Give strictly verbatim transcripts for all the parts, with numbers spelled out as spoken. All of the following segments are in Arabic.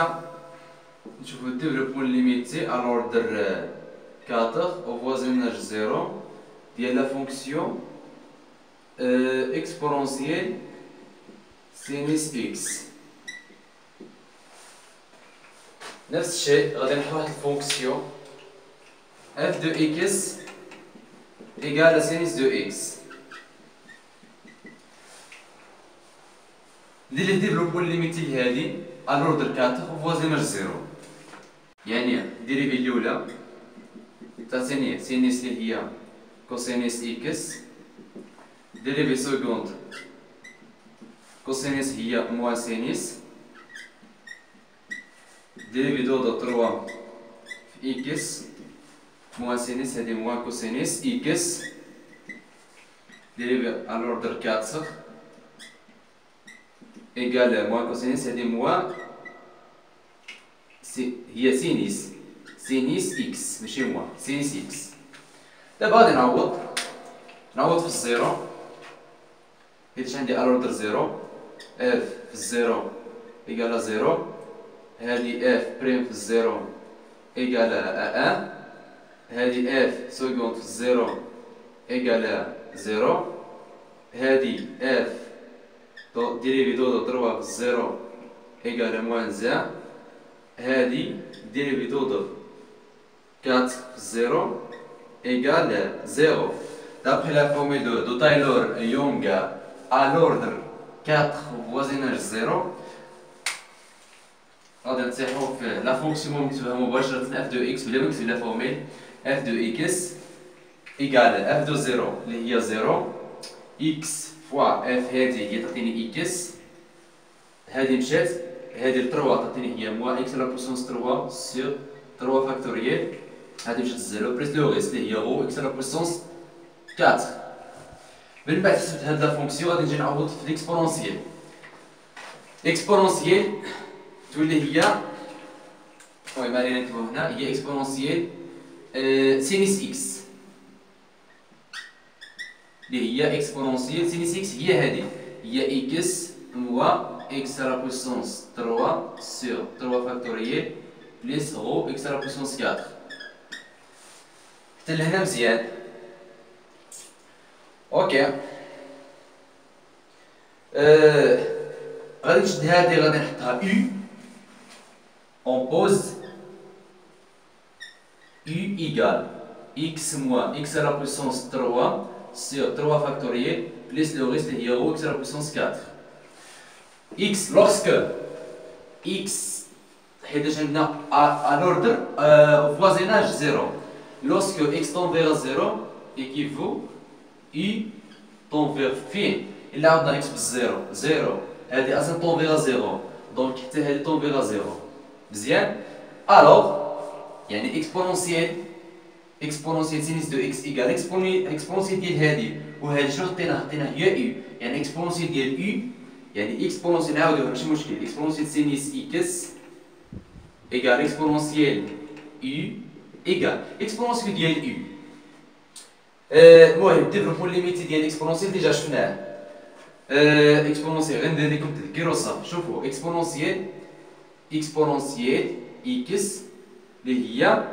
ثلاثة نشوفو الديفلوبمون ليميتي à l'ordre quatre au voisinage zéro ديال لا فونكسيون اكسبونونسييل سينيس اكس. نفس الشيء غادي نحط واحد الفونكسيون اف دو اكس ايكال سينيس دو اكس. ندير لي ديفلوبمون ليميتي لهادي à l'ordre quatre au voisinage zéro، يعني الديريفي الاولى تعطيني سينيس اللي هي كوسينيس اكس، ديريفي سكوند كوسينيس هي موان سينيس، ديريفي دو تروا في اكس موان سينيس هادي موان كوسينيس اكس، ديريفي à l'ordre quatre ايكال موان كوسينيس هادي موان سي هي سينيس سينيس اكس ماشي موان سينيس اكس. دابا غادي نعوض نعوض في الزيرو حيت عندي الوردر زيرو، اف في الزيرو ايكالا زيرو، هادي اف بريم في الزيرو ايكالا ان، هادي اف سكوند في الزيرو ايكالا زيرو، هادي اف دو ديريفي دو دو تروا في الزيرو ايكالا موان زان، هادي ديريفي دو دو كات في الزيرو égale zéro. D'après la formule de, de Taylor-Young à l'ordre quatre voisinage zéro، غادي نصيحو في لا فونكسيون مكتوبة مباشرة f de x بلا ما نكتب لا فورميل f de x égale f de zéro اللي هي زيرو x فوا f هادي هي تعطيني x، هادي مشات هادي تروا تعطيني هي موان x على بوسونس تروا سيغ تروا فاكتوريال، هادي مشات الزيرو بريس لو ريست اللي هي غو اكس على بويسونس أربعة. من بعد حسبت هاد لا فونكسيون غادي نجي نعوض في ليكسبونونسييل. اكسبونونسييل تولي هي المهم علينا نكتبو هنا هي اكسبونونسييل سينيس اكس اللي هي اكسبونونسييل سينيس اكس هي هادي هي اكس موا اكس على بويسونس تروا سيغ تروا فاكتوريال بليس غو اكس على بويسونس أربعة. حتى لهنا مزيان. اوكي أه... غادي نشد هادي غادي نحطها u اون بوز u ايكال x موان x على بويسونس تروا سيغ تروا فاكتوريال بليس لو ريست اللي هي غو x على بويسونس أربعة. x لوغسك x حيت عندنا à l'ordre au voisinage zéro. Lorsque x tend vers zéro équivaut u tend vers fin. إلا عاودنا x بالزيرو زيرو هادي أصلا tend vers zéro دونك حتى هادي tend vers zéro. مزيان. ألوغ يعني إكسبونونسييل إكسبونونسييل سينيس دو x إيكال إكسبونونسييل ديال هادي وهادي شنو حطينا حطينا هي u يعني إكسبونونسييل ديال u يعني إكسبونونسييل نعاودوها ماشي مشكل إكسبونونسييل سينيس x إيكال إكسبونونسييل u ايكال اكسبونونسييل ديال u. المهم ديفلوبمون ليميتي ديال اكسبونونسييل ديجا شفناه. اكسبونونسييل غير ندير لكم تذكير وصافي. شوفوا اكسبونونسييل اكسبونونسييل اكس اللي هي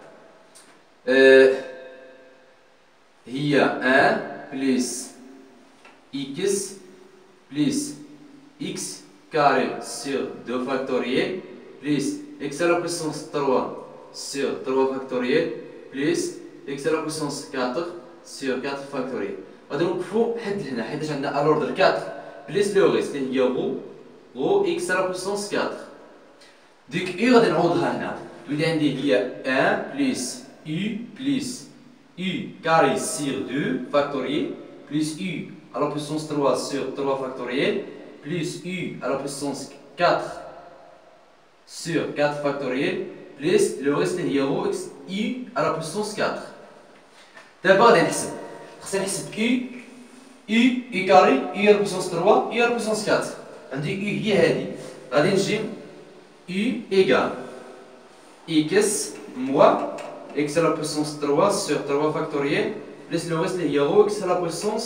هي واحد بلس اكس بلس اكس كاري سيغ دو فاكتوريال بلس اكس على بويسونس تروا sur trois factoriel plus x à la puissance quatre sur quatre factoriel. غادي نوقفو حد هنا حيت عندنا à l'ordre quatre plus le reste اللي هي غو غو x à la puissance quatre. ديك u غادي نعوضها هنا تولي عندي هي واحد plus u plus u carré sur deux factoriel plus u à la puissance trois sur trois factoriel plus u à la puissance quatre sur quatre factoriel plus le reste اللي هي غو اكس u à la puissance quatre. دابا غادي نحسب خصني نحسب u u u كاري u à la puissance trois u à la puissance quatre. عندي u هي هادي غادي نجي u égal x moins x à la puissance trois sur trois factoriel plus le reste اللي هي غو x à la puissance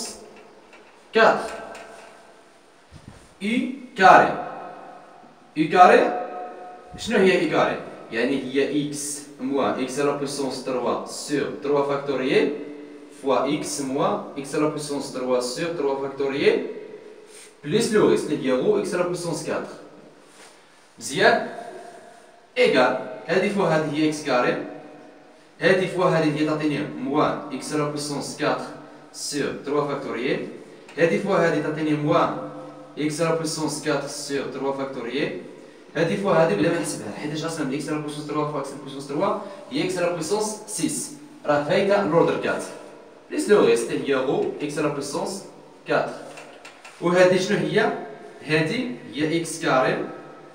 quatre u carré u carré شنو هي إيكالي؟ يعني هي إكس موان إكس على بويسونس ثلاثة سور ثلاثة فاكتوريال فوا إكس موان إكس على بويسونس ثلاثة سور ثلاثة فاكتوريال بليس لو ريست اللي هي غو إكس على بويسونس أربعة. مزيان؟ إيكال هذه فوا هذه هي إكس كاري، هذه فوا هذه هي تعطيني موان إكس على بويسونس أربعة سور ثلاثة فاكتوريال، هذه فوا هذه تعطيني موان إكس على بويسونس أربعة سور ثلاثة فاكتوريال، هذه فوا هذه بلا ما نحسبها حيتاش اصلا إكس على بويسونس ثلاثة فوا إكس على بويسونس ثلاثة هي إكس على بويسونس ستة، راه فايته لوردر أربعة. بليس لو ريست هي غو إكس على بويسونس أربعة. وهذه شنو هي؟ هذه هي إكس كاري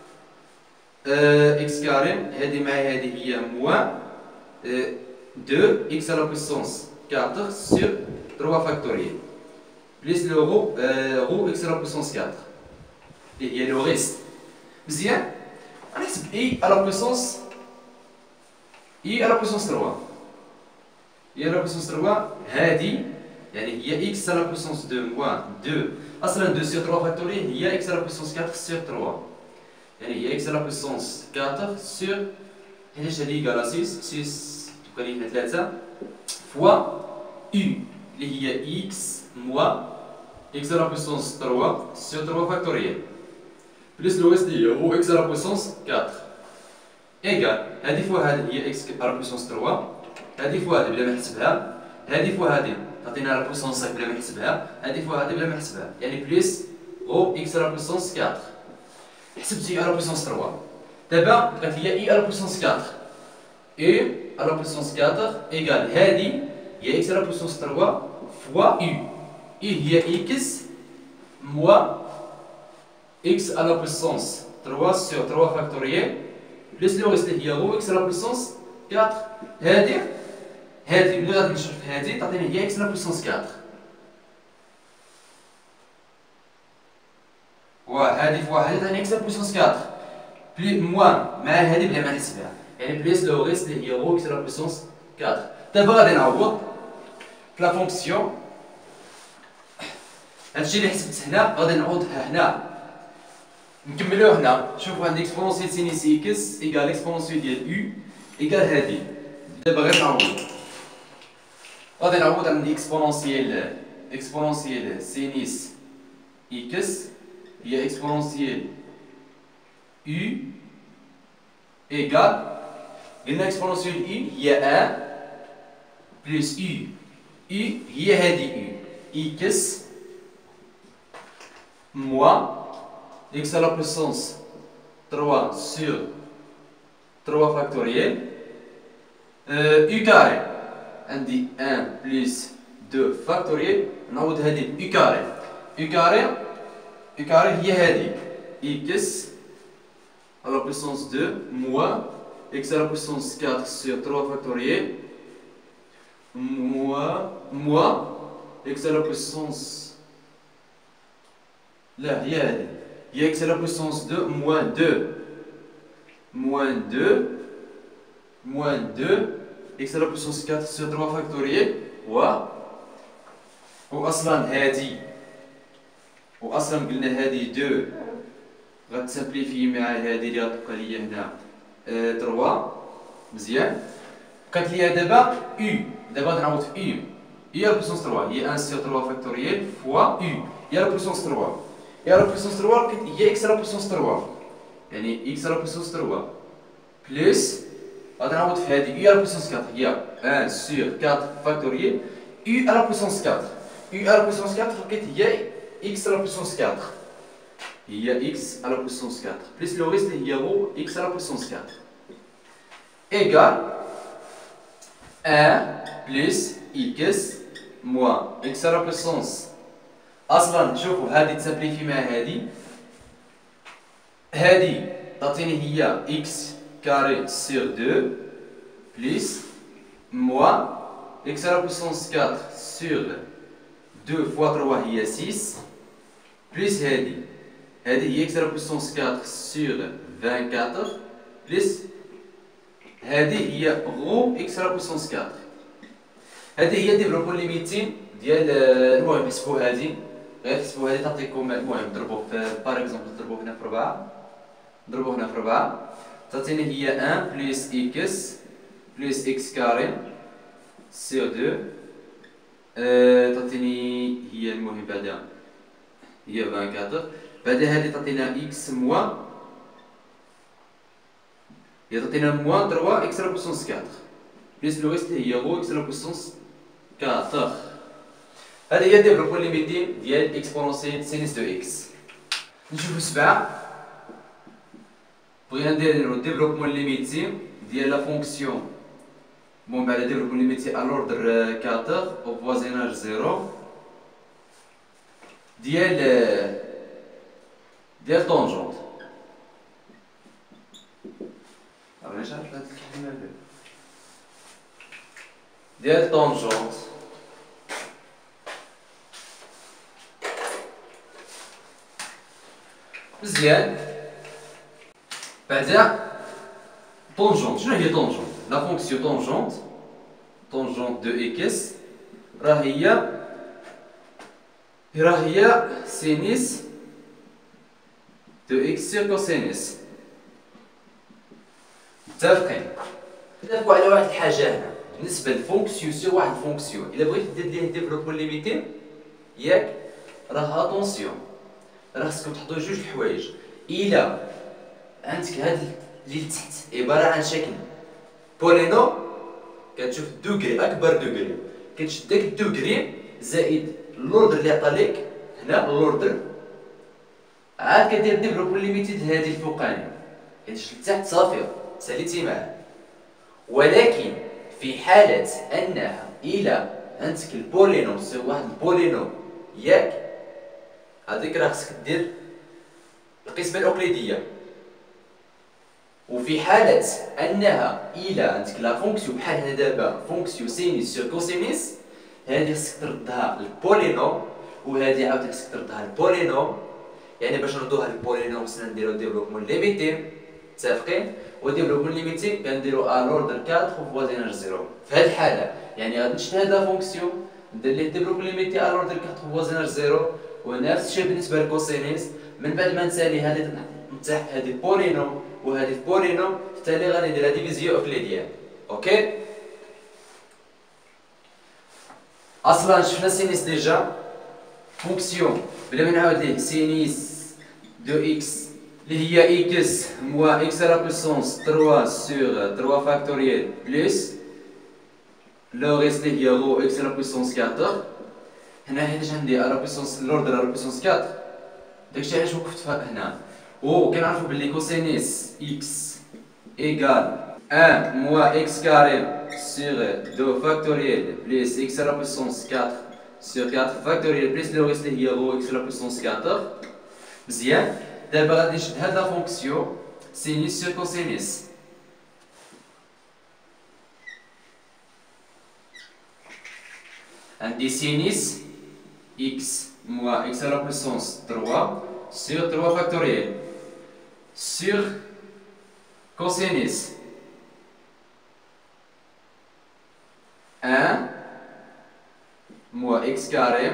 أه إكس كاري، هذه مع هذه هي موان اثنين إكس على بويسونس أربعة سور ثلاثة فاكتوريال بليس لو غو أه غو إكس على بويسونس أربعة اللي هي لو ريست. مزيان؟ غنحسب إي على بويسونس إي على بويسونس ثلاثة، إي على بويسونس ثلاثة هذه يعني هي إكس على بويسونس اثنين موان اثنين أصلا اثنين سور ثلاثة فاكتوريال هي إكس على بويسونس أربعة سور ثلاثة، يعني هي إكس على بويسونس أربعة سور حيتاش هذه إيكالا ستة ستة تبقى لي هنا ثلاثة فوا أو اللي هي إكس موان إكس على بويسونس ثلاثة سور ثلاثة فاكتوريال بليس لو ريست هي هو إكس على بويسونس أربعة إيكال هذه فوا هذه هي إكس على بويسونس ثلاثة، هذه فوا هذه بلا ما نحسبها، هذه فوا هذه تعطينا على بويسونس بلا ما نحسبها، هذه فوا هذه بلا ما نحسبها، يعني بليس غو إكس على بويسونس أربعة. حسبت إي على بويسونس ثلاثة، دابا بقات هي إي على بويسونس أربعة، إي على بويسونس أربعة إيكال هذه هي إكس على بويسونس ثلاثة فوا أو، إي هي إكس موان إكس على بويسونس ثلاثة سور ثلاثة فاكتوريال بليس لو ريست هي غو إكس على بويسونس أربعة. هذه هذه ملي غادي نشرح في هذه تعطيني هي إكس على بويسونس أربعة، وهذه فوا هذه تعطيني إكس على بويسونس أربعة بلي موان مع هذه بلا ما نحسبها، يعني بليس لو ريست هي غو إكس على بويسونس أربعة. دابا غادي نعوض في لا فونكسيون هادشي اللي حسبت هنا غادي نعوض هنا نكملوه هنا. شوفوا عندي اكسبونونسيال سينيس اكس ايكال اكسبونونسيال ديال يو ايكال هادي. دابا غير نعوض، غادي نعوض عندي اكسبونونسيال اكسبونونسيال سينيس اكس هي اكسبونونسيال يو ايكال قلنا اكسبونونسيال يو هي واحد بلس يو، يو هي هادي يو اكس موان x à la puissance trois sur trois factoriel euh, u carré عندي un plus deux factoriel نعوض هذه u carré u carré u carré هي هذه x à la puissance deux moins x à la puissance quatre sur trois factoriel moins moins x à la puissance لا هي هذه هي x à la puissance deux moins deux moins deux moins deux x à la puissance quatre sur trois factoriel و وأصلا هادي وأصلا قلنا هادي deux غتسامبليفي مع هادي اللي غتبقى ليا هنا ثلاثة. مزيان بقات ليا دابا u، دابا غادي نعوض في u u à la puissance ثلاثة هي un sur trois factoriel fois u u à la puissance ثلاثة et à la puissance ثلاثة هي x à la puissance ثلاثة يعني x à la puissance ثلاثة plus غادي نعوض في هذه u à la puissance quatre هي un sur quatre factoriel u à la puissance quatre u à la puissance quatre لقيت هي x à la puissance quatre هي x à la puissance quatre plus le reste هي هو x à la puissance quatre égale un plus x moins x à la puissance. اصلا شوفوا هذه تسامبليفي مع هذه، هذه تعطيني هي x carré sur deux plus moins x à la puissance quatre sur deux fois trois هي six plus هذه هذه هي x à la puissance quatre sur vingt-quatre plus هذه هي غو x à la puissance quatre. هذه هي ديفلوبو ليميتين ديال المهم حسبوا هذه غير حسبوا هذه تعطيكم المهم ضربوا في باغ اكزومبل ضربوا هنا في ربعة، ضربوا هنا في ربعة تعطيني هي واحد بلس إكس بلس إكس كاري سيغ دو. أه تعطيني هي المهم بعدا هي أربعة وعشرين. بعدا هادي تعطينا إكس موا هي تعطينا موان ثلاثة إكس على بوسونس أربعة بلس لو ريست هي غو إكس على بوسونس أربعة. هذا هي ديفلوبمون ليميتي ديال إكسبونونسيال سينيس دو إكس. نشوفو سبعة. بغينا نديرو ديفلوبمون ليميتي ديال لا فونكسيون بون بعد ديفلوبمون ليميتي على لوردر أربعة أو فوازيناج زيرو ديال ديال طونجونت. مانيش عارف هاد الكلمة ديال طونجونت. مزيان. بعدا طونجونت. شنو هي طونجونت؟ لا فونكسيون طونجونت طونجونت دو إكس راه هي راه هي سينيس دو إكس سير كوسينيس. متفقين؟ نتفقوا على واحد الحاجة هنا بالنسبة للفونكسيون سير واحد الفونكسيون. إلا بغيت دير ليه ديفلوبمون ليميتي ياك راه اتونسيون راه خصكم تحطوا جوج الحوايج. إلا عندك هاد اللي لتحت عبارة عن شكل بولينو كتشوف دوغري أكبر دوغري كتشد داك الدوغري زائد اللوردر اللي عطا ليك هنا اللوردر عاد كدير ديفلوبمون ليميتي لهادي الفوقانية كتشد لتحت صافي ساليتي معاه. ولكن في حالة أنها إلا عندك البولينو سي واحد البولينو ياك هذيك راه خصك دير القسمة الأقليدية. وفي حالة أنها إلا عندك لا فونكسيون بحال هنا دابا فونكسيون سينيس سور كوسينيس هادي خصك تردها للبولينو وهادي عاوتاني خصك تردها للبولينو. يعني باش نردوها للبولينو خصنا نديرو ديفلوبمون ليميتي. متفقين؟ وديفلوبمون ليميتي كنديرو ا لوردر أربعة وفوازيناج زيرو. في هاد الحالة يعني غادي نشد هاد لا فونكسيون ندير ليه ديفلوبمون ليميتي ا لوردر أربعة وفوازيناج زيرو. ونفس الشيء بالنسبة للكوسينيس. من بعد ما نسالي هادي من تحت هادي بولينو وهادي في بولينو في التالي غادي ندير ديفيزيون أوكليديان. اوكي اصلا شفنا سينيس ديجا فونكسيون بلا ما نعاود ليه سينيس دو إكس اللي هي إكس موا إكس على بوسونس ثلاثة سور ثلاثة فاكتوريال بلس لو ريست اللي هي رو إكس على بوسونس أربعة. هنا حيتاش عندي على بوسونس لوردر على بوسونس أربعة داكشي علاش وقفت هنا. و كنعرفو بلي كوسينيس إكس إيكال واحد موان إكس كاري سور deux فاكتوريال بلس إكس على بوسونس أربعة سور أربعة فاكتوريال بلس لو ريست اللي هي رو إكس على بوسونس أربعة. مزيان. دابا غادي نشد هاد لا فونكسيون سينيس سور كوسينيس. عندي سينيس إكس موان إكس على بوسونس ثلاثة سور ثلاثة فاكتوريال سور كوسينيس واحد موان إكس كاري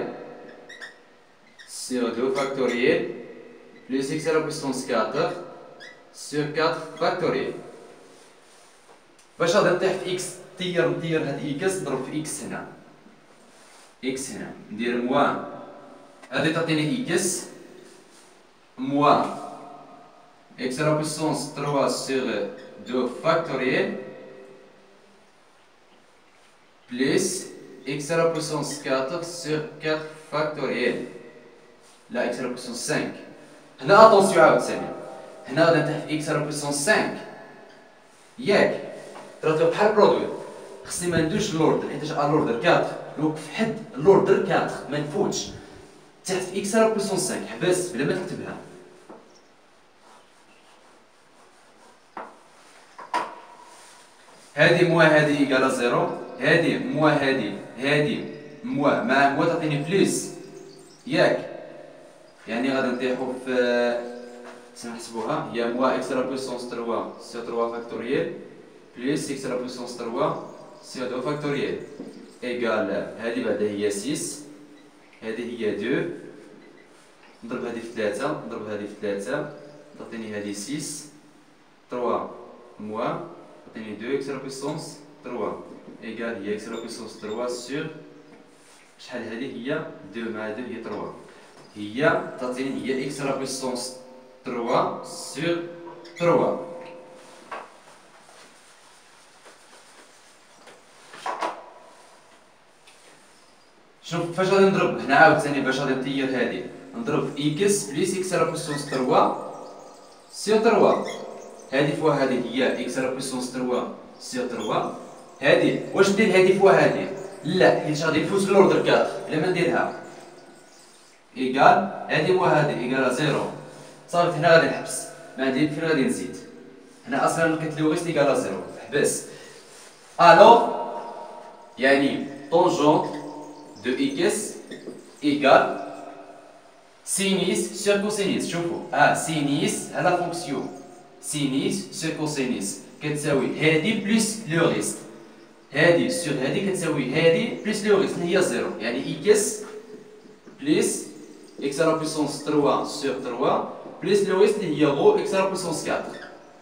سور deux فاكتوريال بلس إكس على بوسونس أربعة سور أربعة فاكتوريال. باش غادي نطيح في إكس نطير نطير هاد إكس نضرب في إكس هنا إكس هنا ندير موان هادي تعطيني إكس موان إكس على بوسونس ثلاثة سور deux فاكتوريال بلس إكس على بوسونس أربعة سور أربعة فاكتوريال لا إكس على بوسونس خمسة. هنا أطونسيون عاوتاني هنا غادي نطيح في إكس على بوسونس خمسة ياك ترى بحال برودوي خصني ما ندوش لوردر حيتاش ا لوردر أربعة نوقف حد لوردر أربعة ما نفوتش تحت في إكس على بوسونس خمسة حبس بلا ما تكتبها. هادي موا هادي إيكالا زيرو هادي موا هادي هادي موا مع موا تعطيني بليس ياك يعني غادي نطيحو في نحسبوها هي موا إكس على بوسونس ثلاثة سور ثلاثة فاكتوريال بلس إكس على بوسونس ثلاثة سور deux فاكتوريال إيكال هادي بعدا هي ستة هادي هي اثنين نضرب هادي في ثلاثة نضرب هادي في ثلاثة تعطيني هادي ستة ثلاثة موان تعطيني دو إكس على بويسونس تروا إيكال هي إكس على بويسونس تروا سور شحال هادي هي دو مع دو هي تروا هي تعطيني هي إكس على بويسونس تروا سور تروا. شوف فاش غادي نضرب هنا عاوتاني باش غادي نطير هادي نضرب إكس بليس إكس على بويسونس تروا سور تروا هادي فوا هادي هي إكس على بويسونس تروا سور تروا هادي واش ندير هادي فوا هادي؟ لا حيت غادي نفوت لوردر أربعة بلا ما نديرها إيكال هادي فوا هادي إيكال زيرو صافي هنا غادي نحبس ما عندي فين غادي نزيد هنا أصلا كتلوغيس إيكال زيرو حبس ألوغ يعني طونجونت de x égale sinus sur cosinus. شوفوا اه sinus على فونكسيون sinus sur cosinus كتساوي هادي بلس لو ريست هادي سور هادي كتساوي هادي بلس لو ريست هي زيرو يعني x بلس x على بويسونس تروا sur تروا بلس لو ريست اللي هي غو x على بويسونس أربعة.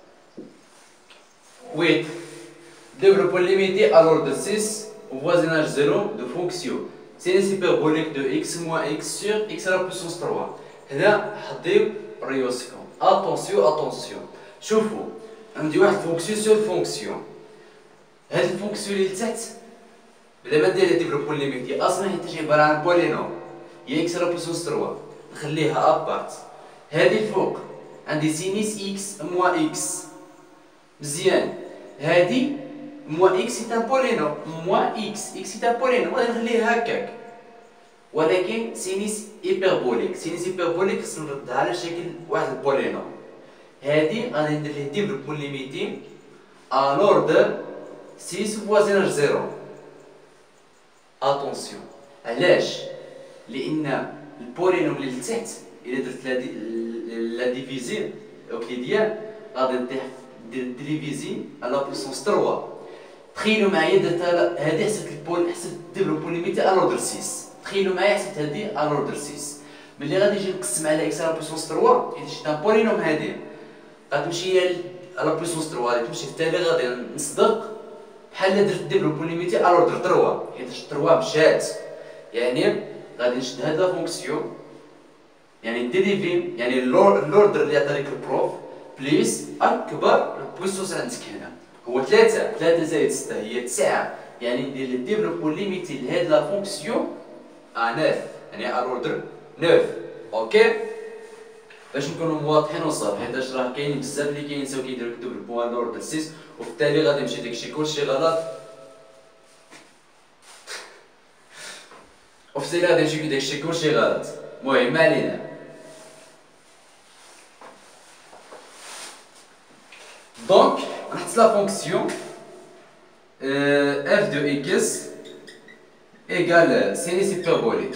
huit développons limité à l'ordre six au voisinage zéro de fonction sinus hyperbolique de x moins x sur x à la puissance trois. هنا حضيو ريوسكم اتونسيون اتونسيون شوفوا عندي واحد فونكسيون سور فونكسيون هاد الفونكسيون اللي لتحت بلا ما ندير ديفلوبون ليميتي اصلا هي عباره عن بولينوم هي x على بويسونس trois نخليها ابارت. هادي الفوق عندي سينيس x moins x مزيان هادي moins x c'est un polynôme moins x x c'est un polynôme غادي نخليه هكاك ولكن سينيس هيبربوليك سينيس هيبربوليك خصنا نردها على شكل واحد البولينوم هادي غادي ندير ليه ديفلوبمون ليميتي ا لوردر six فوازيناج زيرو. اتونسيون علاش؟ لان البولينوم اللي لتحت الا درت لا ديفيزي اوكليديان غادي ندير ديفيزي على بويسونس trois. تخيلوا معايا درت هادي حسبت البول حسبت ديفلوبمون ليميتي ا لوردر six تخيلوا معايا حسبت هادي ا لوردر six ملي غادي نجي نقسم على اكس على بويسونس trois حيت شتا بولينوم هادي غتمشي على بويسونس trois غادي تمشي في التالي غادي نصدق بحال درت ديفلوبمون ليميتي ا لوردر trois حيت trois مشات يعني غادي نشد هاد لا فونكسيون يعني ديريفي يعني اللوردر اللي عطا لك البروف بليس اكبر بويسونس عندك هنا هو ثلاثة ثلاثة زائد ستة هي تسعة يعني ندير لي ديفلوبمون ليميتي لهاد لا فونكسيون ا neuf يعني ا لوردر neuf اوكي باش نكونوا واضحين وصافي حيتاش راه كاين بزاف اللي كينساو كيديروا ديفلوبمون ا لوردر six وفي التالي غادي يمشي داكشي كلشي غلط وفي التالي غادي يمشي داكشي كلشي غلط. المهم ما علينا. دونك نحط لا فونكسيون f de x égale sinus hyperbolique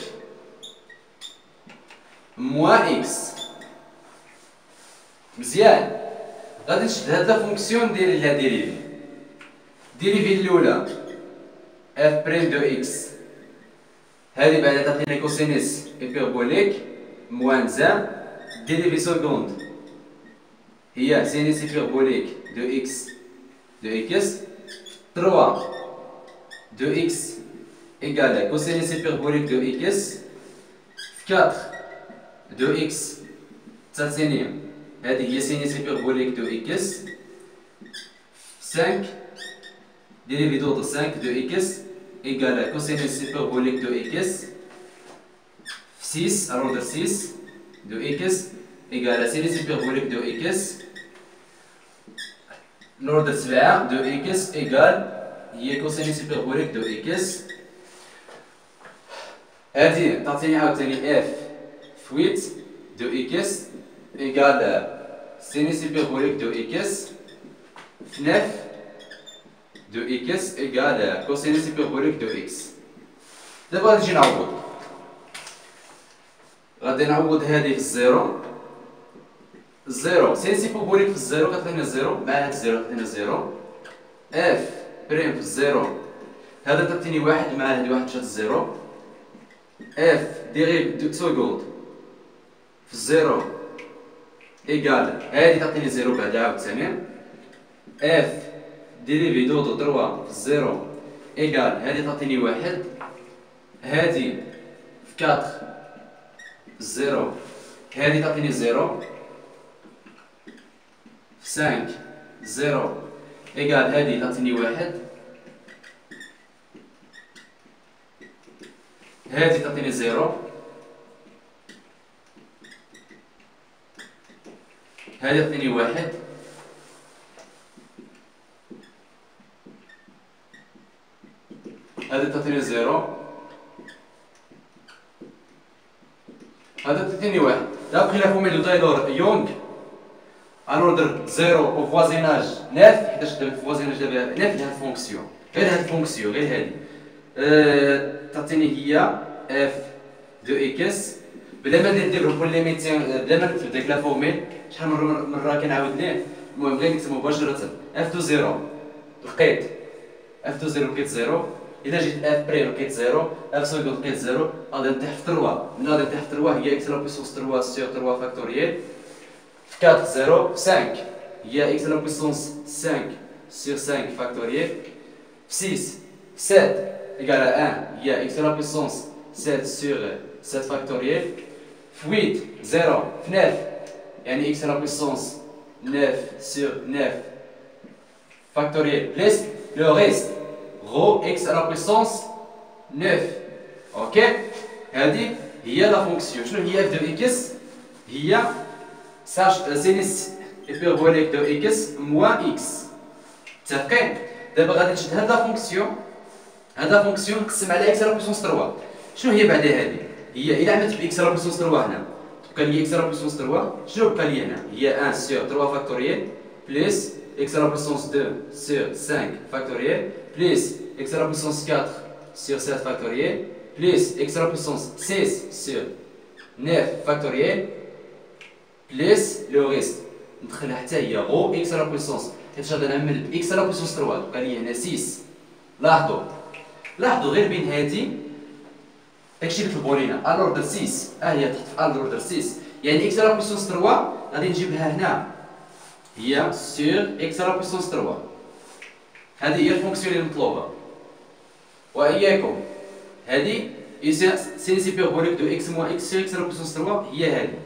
moins x مزيان غادي نشد هاد لا فونكسيون ندير لها ديريفي ديريفي الاولى f بريم دو x هادي بعدا تعطينا كوسينيس هيبربوليك موان زان ديريفي سكوند هي sinus hyperbolique de x de x trois de x égale cosinus hyperbolique de x quatre de x تعطيني هذه هي sinus hyperbolique de x cinq dérivé d'autre cinq de x égale cosinus hyperbolique de x six alors de six de x égale sinus hyperbolique de x l'ordre سبعة de x égale هي cosinus hyperbolique de x هذه تعطيني عاوتاني f ثمانية de x égale sinus hyperbolique de x neuf de x égale cosinus hyperbolique de x. دابا غادي نجي نعوض غادي نعوض هذه في الزيرو زيرو سينس هيبربوليك في الزيرو كتعطينا زيرو مع هاد الزيرو كتعطينا زيرو اف بريم في الزيرو هذا تعطيني واحد مع هاد واحد مشات الزيرو اف ديريف دو سكوند في الزيرو ايكال هادي تعطيني زيرو بعدا عاوتاني اف ديريفي دو دو تروا في زيرو ايكال هادي تعطيني واحد، هادي في كاتر زيرو، هادي تعطيني زيرو، في سانك زيرو ايكال هادي تعطيني واحد، هادي تعطيني زيرو، هادي تعطيني واحد، هادي تعطيني زيرو، هذا تعطيني واحد. D'après la formule de Taylor-Young, à l'ordre zéro au voisinage neuf، حيتاش دابا الفوازيناج دابا neuf هاد الفونكسيون، غير هاد الفونكسيون غير هادي أه تعطيني هي اف دو اكس بلا ما ندير كل ليميتين، بلا ما نكتب ديك لا فورميل شحال من مره كنعاود ليه. المهم غير نكتب مباشره اف دو زيرو لقيت اف دو زيرو لقيت زيرو، إذا جيت اف بريم لقيت زيرو، اف سكوند لقيت زيرو، غادي نطيح في تروا، من غادي نطيح في تروا هي اكس لا بويسونس تروا سيغ تروا فاكتوريال، في كاتر زيرو، في سانك هي اكس لا بويسونس سانك سيغ سانك فاكتوريال، في ستة سبعة إيكال واحد هي اكس لا بويسونس سبعة سيغ سبعة فاكتوريال، في ثمانية زيرو، في تسعة يعني اكس لا بويسونس تسعة سيغ تسعة فاكتوريال بلس لو ريست غو اكس على بويسونس تسعة. اوكي هذه هي لا فونكسيون. شنو هي اف دو اكس؟ هي ساش سينيس ايبربوليك دو اكس موان اكس. متفقين؟ دابا غادي نشد هاد لا فونكسيون، هاد لا فونكسيون نقسم على اكس على بويسونس ثلاثة. شنو هي بعدا هذه؟ هي الا عملت باكس على بويسونس ثلاثة هنا تبقى لي اكس على بويسونس ثلاثة، شنو بقى لي هنا؟ هي واحد سيغ ثلاثة فاكتوريال بلس x à la puissance deux sur cinq factoriel plus x à la puissance quatre sur sept factoriel plus x à la puissance six sur neuf factoriel plus le reste. ندخلها حتى هي غو x à la puissance، حيت غادي نعمل x à la puissance ثلاثة تبقى لي هنا ستة. لاحظوا لاحظوا غير بين هادي داكشي اللي طلبوا لينا الوردر ستة، ها هي تحت في الوردر ستة، يعني x à la puissance ثلاثة غادي نجيبها هنا هي سيغ اكس على بويسونس ثلاثة. هذه هي الفونكسيون اللي مطلوبه، واياكم هذه سينيس ايبربوليك دو اكس موان اكس سيغ اكس على بويسونس ثلاثة هي هذه.